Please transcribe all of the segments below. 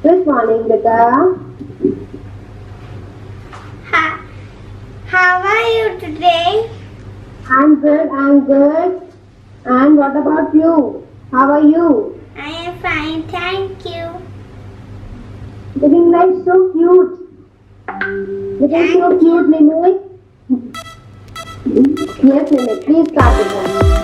Good morning, beta. How are you today? I'm good. And what about you? How are you? I am fine, thank you. Looking like so cute. Looking so cute, Nemit. Yes, Nemit, please start with that.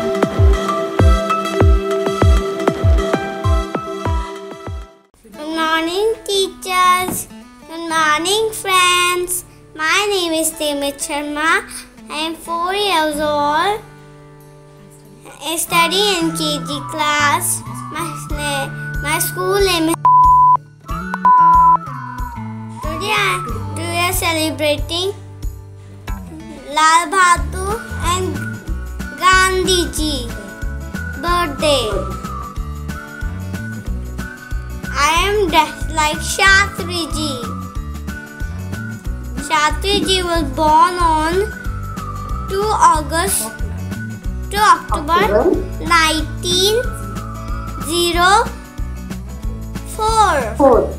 Good morning, teachers. Good morning, friends. My name is Nemit Sharma. I am 4 years old. I study in KG class. My school name is. Today we are celebrating Lal Bahadur and Gandhi Ji birthday. I am dressed like Shastri Ji. Shastri Ji was born on 2 October 1904.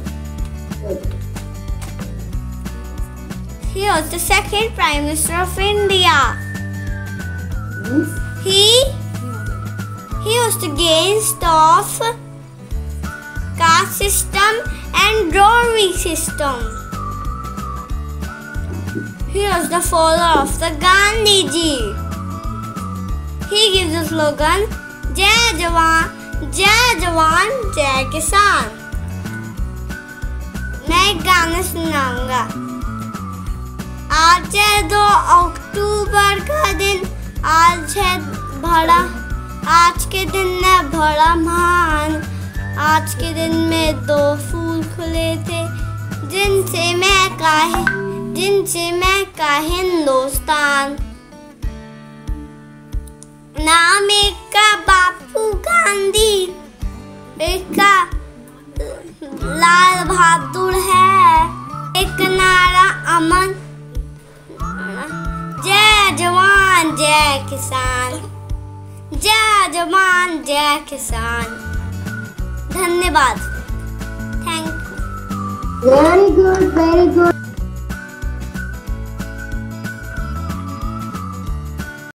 He was the second Prime Minister of India. He was against of caste system and dowry system. He was the follower of the Gandhi Ji. He gives the slogan Jai Jawan Jai Kisaan. मैं एक गाना सुनाऊंगा। आज है 2 अक्टूबर का दिन, आज के दिन है बड़ा महान। आज के दिन में 2 फूल खुले थे, जिनसे महका हिंदुस्तान। नाम एक का बापू गांधी, एक का लाल बहादुर है, एक नारा अमन। जय जवान जय किसान, जय जवान जय किसान। धन्यवाद। Thank you. Very good, very good.